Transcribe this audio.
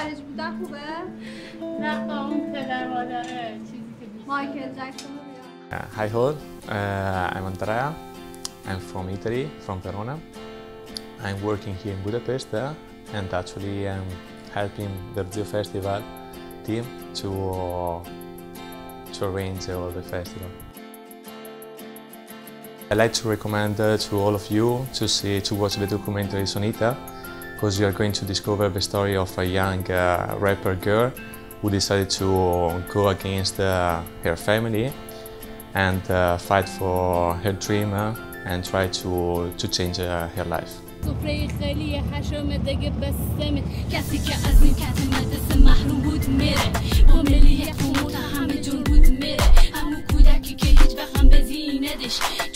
خارج بودن خوبه؟ نه اون پدر مادره چیزی که بیشتر مایکل جکسون. Hi all, I'm Andrea. I'm from Italy, from Verona. I'm working here in Budapest and actually I'm helping the Verzió festival team to arrange all the festival. I'd like to recommend to all of you to watch the documentary Sonita, because you are going to discover the story of a young rapper girl who decided to go against her family and fight for her dream and try to change her life. سفره خیلی حشم دیگه بسمت کسی که از این کتم مدرسه محروم بود میره با ملیت و همه جون بود میره همون کودکی که هیچ وقت هم به زینه دش